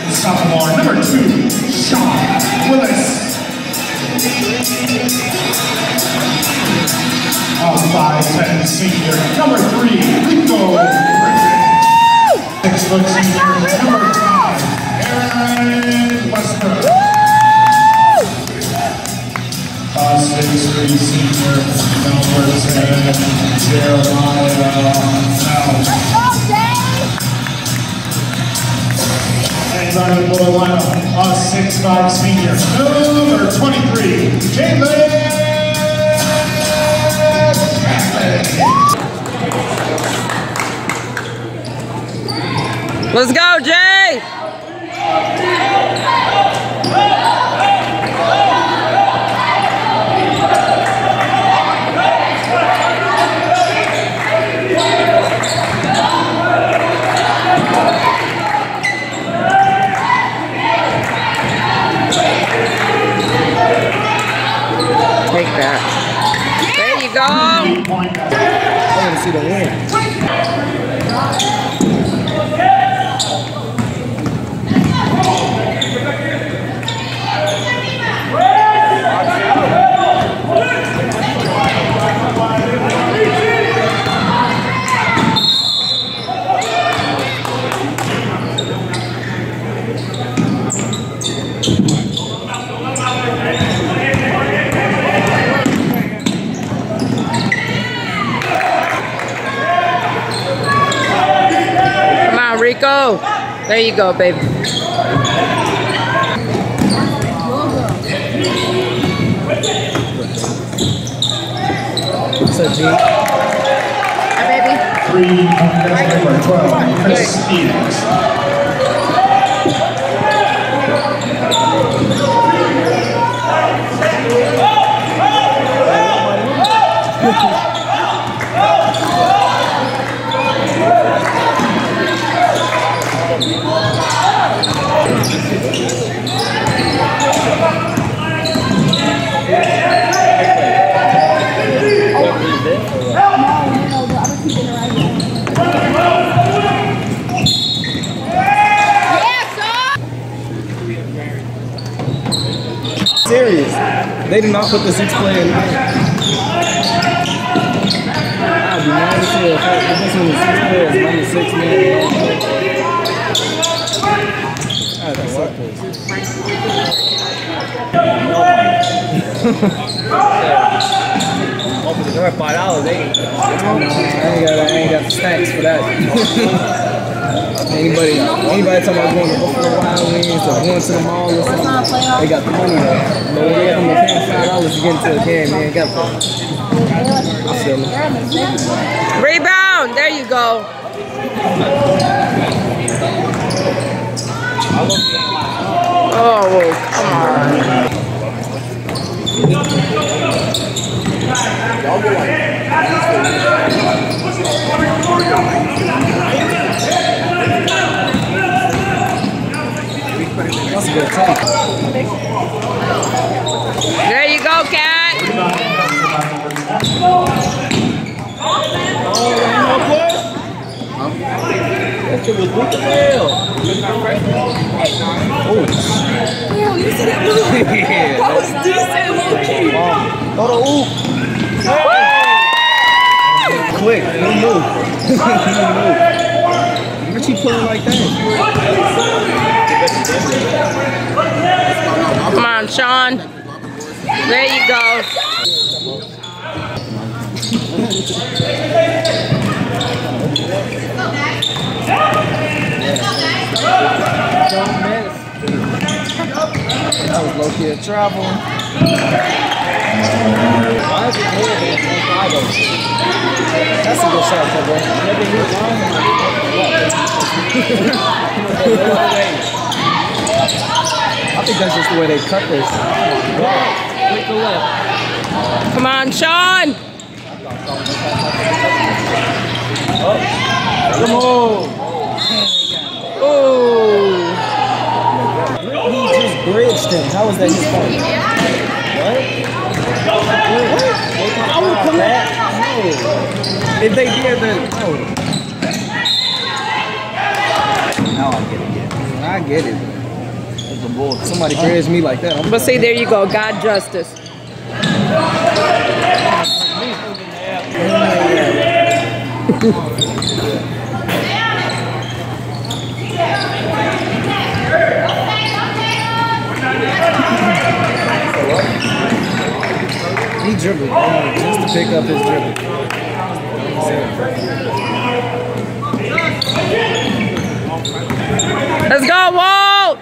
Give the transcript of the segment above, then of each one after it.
Sophomore, number 2, Sean Willis. 5'10" senior, number 3, Rico Griffin. 6' senior, number 5, Aaron Westbrook. 6'3" senior, number 10, Jeremiah Now. And running the lineup, a 6'5" senior, number 23, Jalen. Let's go, Jay! Take that. There you go. I want to see the win. Rico, there you go, baby. What's up, G? Hi, baby. 3, number 12, Chris Stevens. Serious. They did not put the 6 player in the game. I'd be mad as hell if this one was 6 players and I'm the 6th man. I'd be so close. Open the door $5, I ain't got the stacks for that. Anybody talking about going to Buffalo Wild Wings or going to the mall or something, they got the money though. But when they got them paying $5 to get into the game, they ain't got that. I feel it. Rebound! There you go. Oh, come on. That's a good take. There you go, Cat. That shit was good as hell. Oh, Damn, you see that move? That was decent, low-key. Throw the oop. Quick, no move. No move. Where'd she pulling like that? Come on, Sean. There you go. That was low-key a travel. Why is it more than 25? That's a good shot, bro. Never hit I think that's just the way they cut this. Click the left. Come on, Sean. Come on. Oh. He just bridged him. How was that his fault? What? I would come back. No. If they did, then no. Now I get it. I get it. Somebody grabs me like that. But see, there you go. God justice. He dribbled, just to pick up his dribble. Let's go, Walt!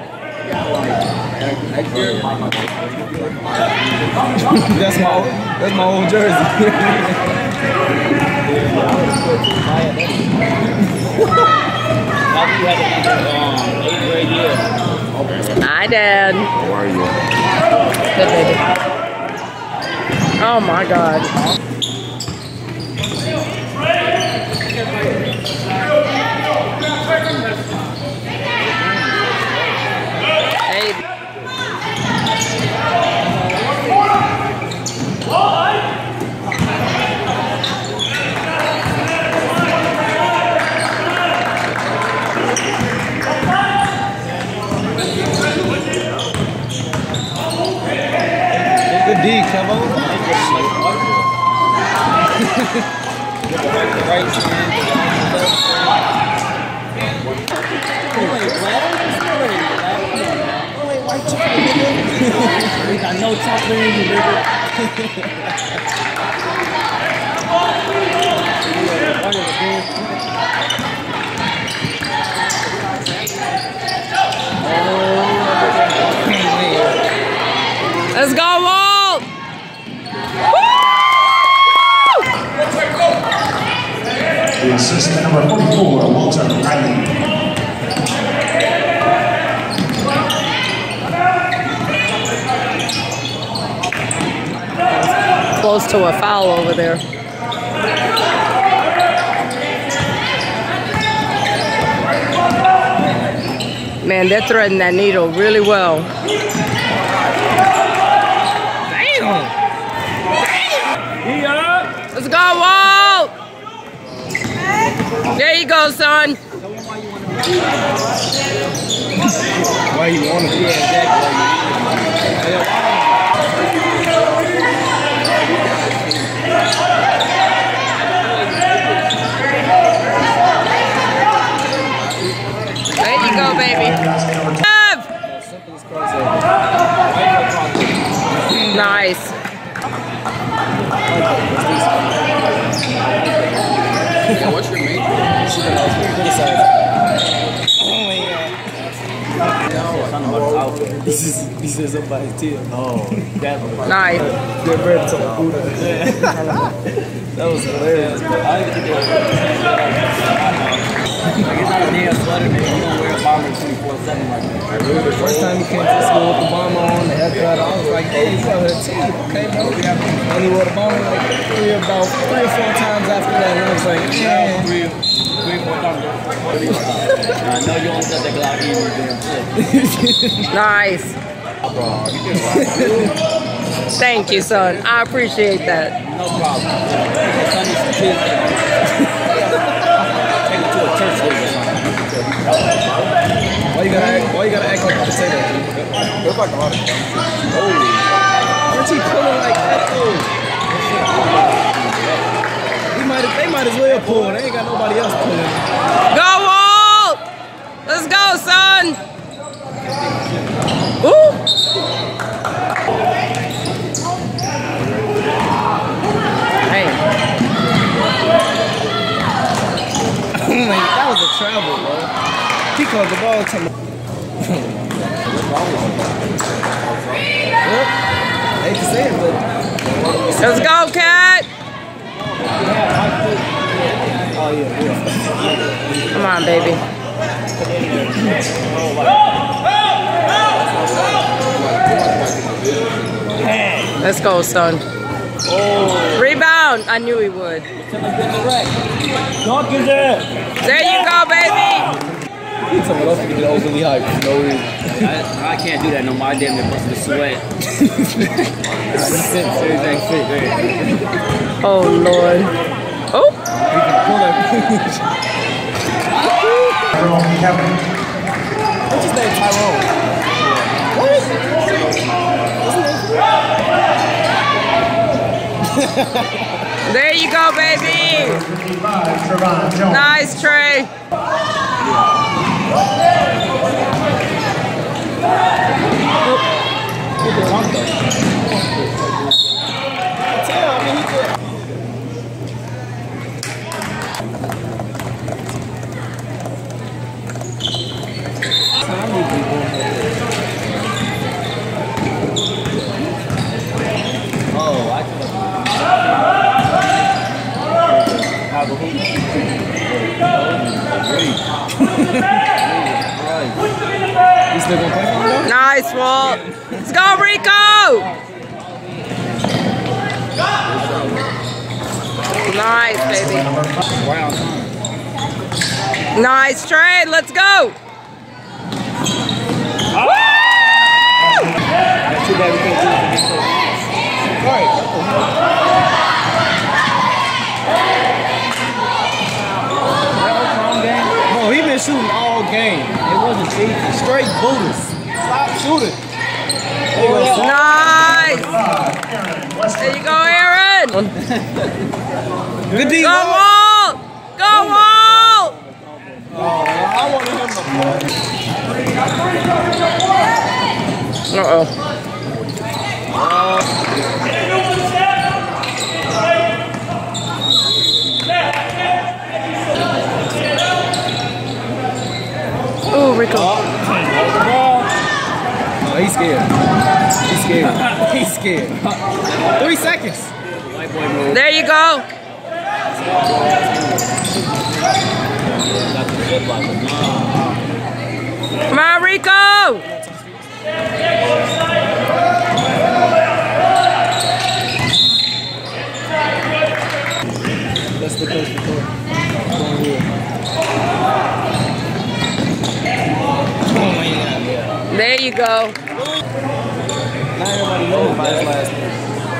That's my old jersey. Hi, Dad. How are you? Good baby. Oh my God. Hey. Good D, Kevo. We got no chocolate in you, nigga. Let's go, Walt! The assistant number 44, Walter Riley. Close to a foul over there. Man, they're threading that needle really well. Damn! Let's go, Walt! There you go, son. Why you want to be There you go, baby. Nice. What's your major? This is up by his tail. Oh, definitely. Nice. Good bread to the Buddha. That was hilarious. I guess not a damn sweater, man. You don't wear a bomber 24/7 like that. The first time he came to school with the bomber on, the haircut, I was like, hey, you got her too. Okay, bro. And he wore the bomber like about 3 or 4 times after that. And I was like, man. 3 or 4 times. I know you don't set that Glock either, damn shit. Nice. Thank you, son. I appreciate that. No problem. Sunday some kids. Take it to a church with or something. Why you gotta act like a potato? Looks like a lot of Aren't you pulling like that though? They might as well pull. They ain't got nobody else pulling. Go, Walt! Let's go, son. Ooh. Hey. That was a travel, bro. He called the ball to me. Well, I hate to say it, but Let's go, Cat. oh yeah. Come on, baby. Let's go, son. Rebound. I knew he would. Dunk is there. There you go, baby. Someone else can get overly hyped for no reason. I can't do that no more. I damn near busted a sweat. Everything fit. Oh, Lord. Oh. We can pull that. Kevin. What's his name? Tyrone. There you go, baby. 55, Trevon Jones. Nice, Trey. Nice, Walt. Let's go, Rico. Nice, baby. Nice trade. Let's go. Too bad we can't do it. Bro, he been shooting all game. It wasn't cheating. Straight Buddhist. Stop shooting. Nice. There you go, Aaron. Good D. Go, Walt. Go, Walt. I wanted him to play. Uh-oh. Oh, Rico. Oh, he's scared. He's scared. He's scared. 3 seconds. There you go. Come on, Rico. That's the coach before. There you go. Not everybody knows by his last name.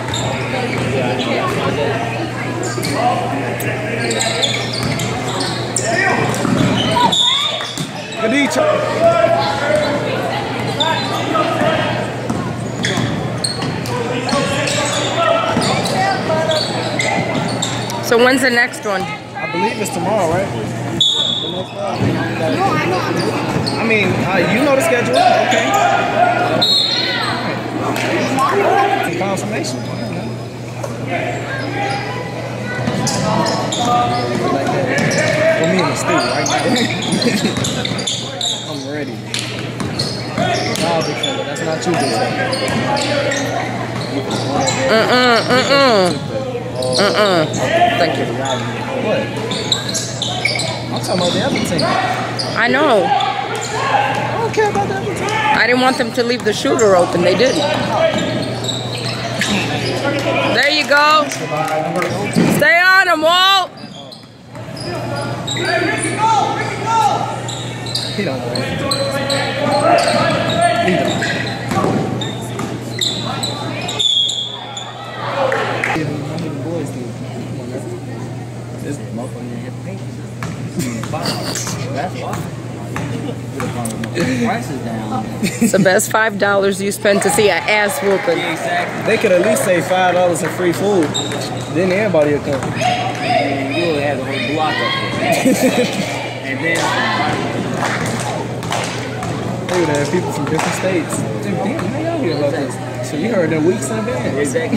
Good each. So when's the next one? I believe it's tomorrow, right? I mean, you know the schedule. Okay. Confirmation. Like that. For me in the stew right now. I'm ready. Nah, big fella, that's not you, big fella. Thank you. What? I'm talking about the other team. I know. I don't care about the other team. I didn't want them to leave the shooter open. They didn't. There you go. Stay on him, Walt. He don't know. He don't. Boys do. Come on, this motherfucker didn't hit paint. That's why. Prices down. It's the best $5 you spend to see an ass whooping. Yeah, exactly. They could at least say $5 in free food. Then everybody will come. And you'll have the whole block up there. And then They would have people from different states. Damn, how y'all hear about this? So you heard that weeks in advance. exactly.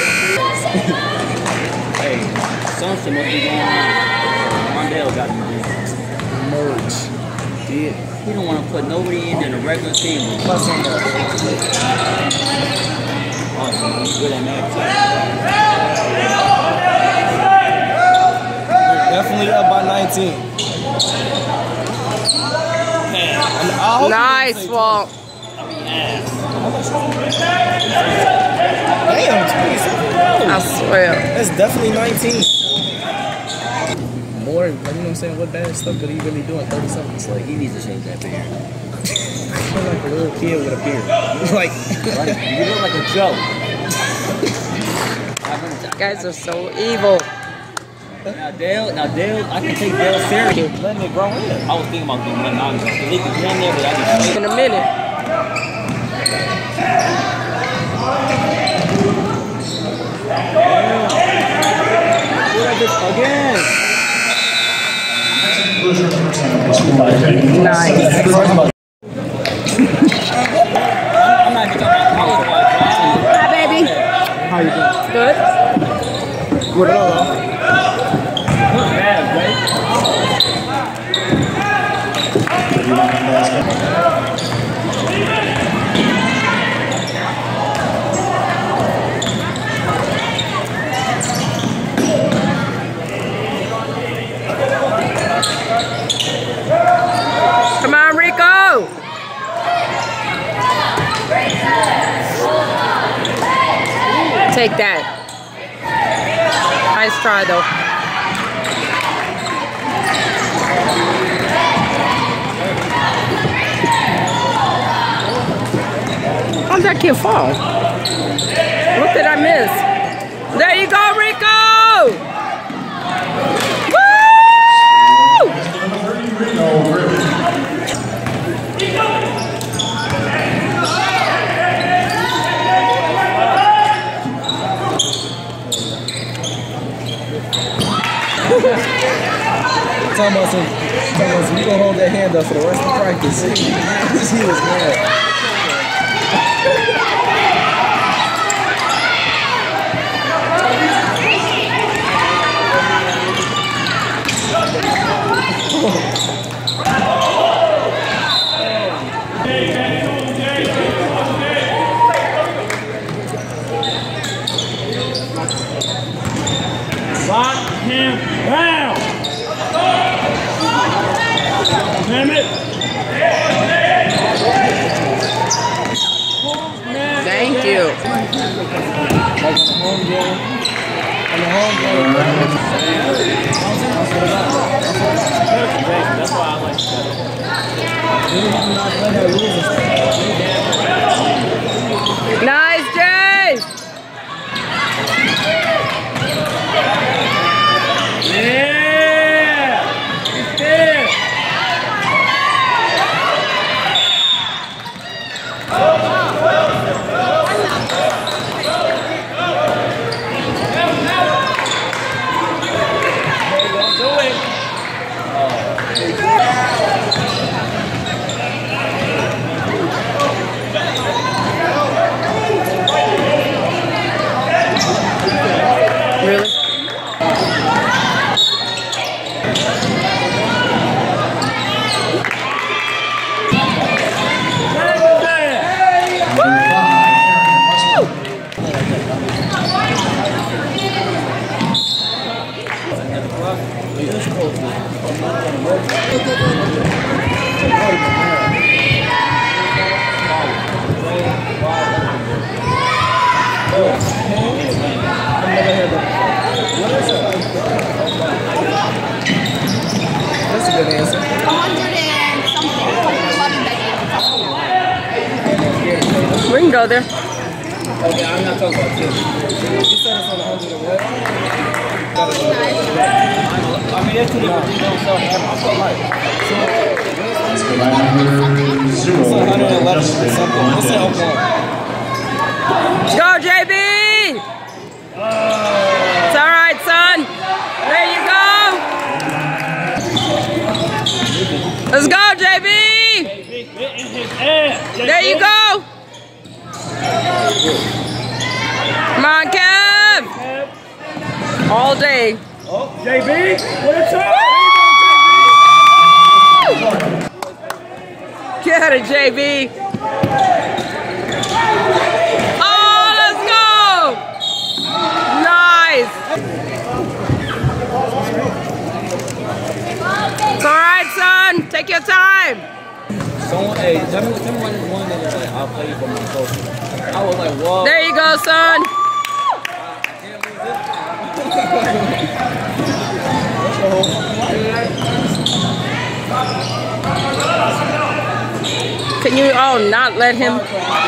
Hey, something must be going on. Mondale got me there. Merge. Did. He don't want to put nobody in a regular team. Plus on that. Oh, he's good at that. Definitely up by 19. Nice, Walt. Damn, I swear. that's definitely 19. More, like, you know what I'm saying? What bad stuff could he really do in 30 seconds? Like, He needs to change that beard. like a little kid with a beard. Like, You look like a joke. You guys are so evil. Now Dale, I can take Dale serious. Letting it grow in. I was thinking about doing monogamy. He could get in there, but I just In a minute. Again. Nice. I'm not even talking about college. Hi, baby. How you doing? Good. What up? Bad, right? Come on, Rico. Take that. Nice try, though. How'd that kid fall? What did I miss? There you go, Rico! Talking about some, you gonna hold that hand up for the rest of the practice. He was mad. Lock him down. Damn it. Thank you. Like on the home game. On the home game. That's why I like that. Nice, Jay! Yeah! Yeah! Really? That's a good answer. 100 and something. 111 that We can go there. Okay, I'm not talking about kids. You said it's on 100 and what? I mean, that's two different things. Don't sell half. I feel like. Let's go by number 0. It's 111 or something. Let's say up one. Let's go, JB! It's all right, son. There you go. Let's go, JB! In his ass. There you go. Come on, Kev. All day. Oh, JB, what a turn! Get it, JB. Oh, let's go. Nice. It's all right, son. Take your time. Someone, hey, tell me one nigga like, I'll play you for my social. I was like, whoa. There you go, son. Can you all not let him?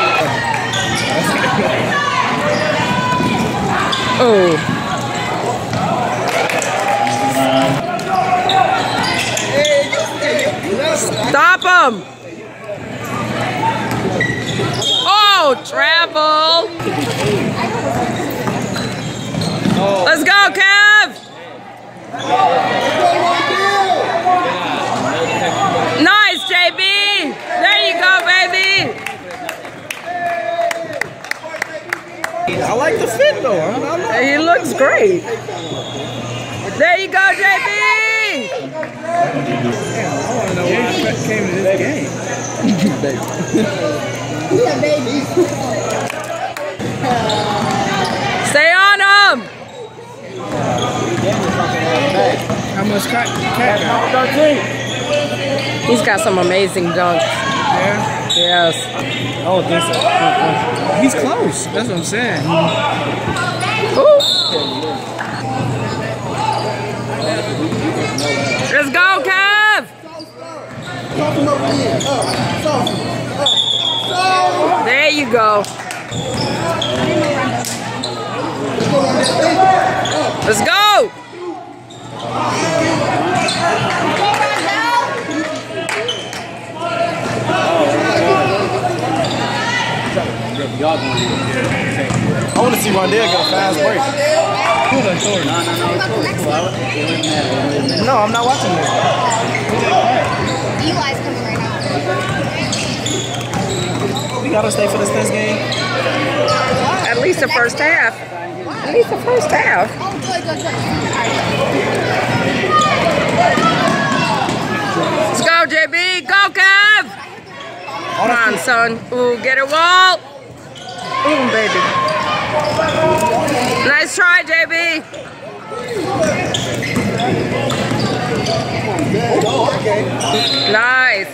Oh. Stop him. Oh, travel. Let's go, Kev. Nice, JB. There you go, baby. I like the fit though. He looks great. There you go, JB. Damn, I want to know why I came to this game. Stay on him. How much cat got? He's got some amazing dunks. Yeah. Yes. I don't think so. He's close. That's what I'm saying. Ooh. Let's go, Kev. There you go. Let's go. I want to see Rondell get a fast break. No, I'm not watching this. Eli's coming right now. We gotta stay for this game. At least the first half. At least the first half. Oh, good. Let's go, JB. Go, Kev. Come on, son. Ooh, get it, Walt. Ooh, baby. Nice try, JB. Nice.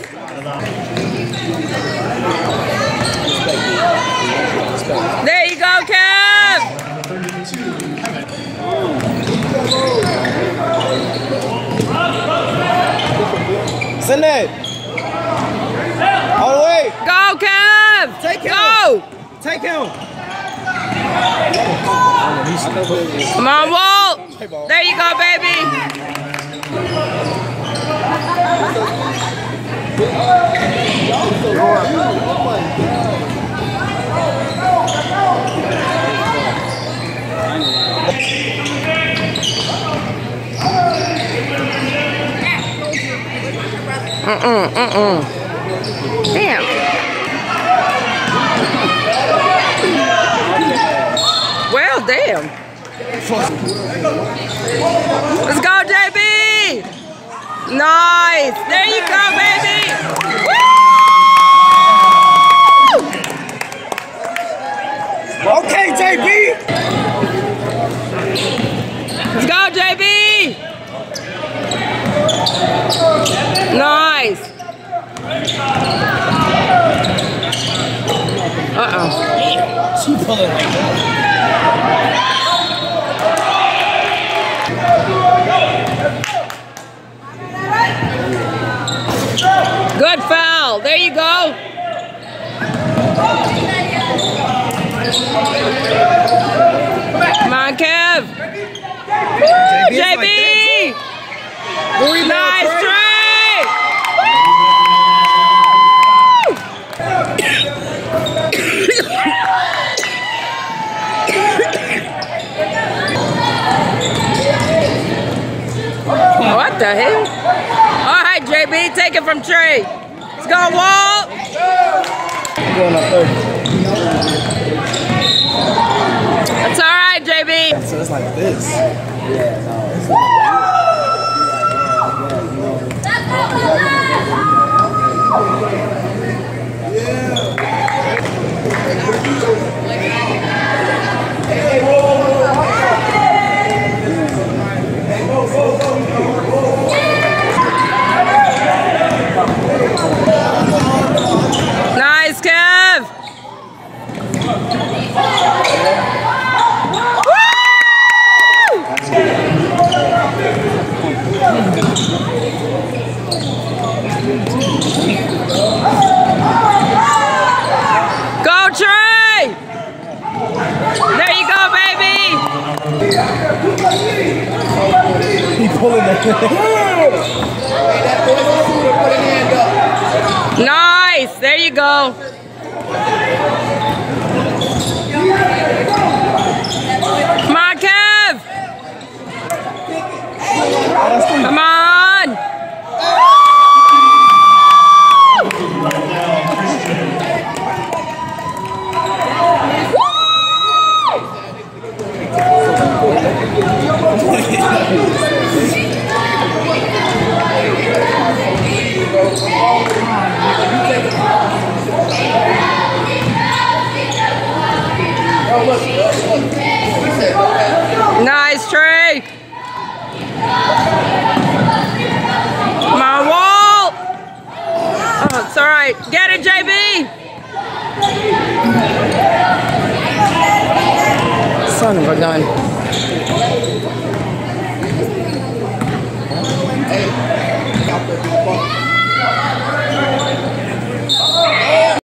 There you go, Kev. Send it. All the way. Go, Kev. Take him. Go. Take him. Come on, Walt. There you go, baby. Damn. Well, damn. Let's go, JB. Nice. There you go, baby. Woo! Okay, JB. Let's go, JB. Nice. Uh-oh. She pulling right now. Good foul. There you go. Come on, Kev. JB. Nice try. What the hell? All right, JB, take it from Trey. Let's go, Walt. Going up 30. That's all right, JB. So it's like this. Nice, Kev. Go, Trey! There you go, baby! He pulling that. Nice! There you go. Come on, Kev! Come on! Nice, Trey. Come on, Walt. Oh, it's all right. Get it, JB. Son of a gun.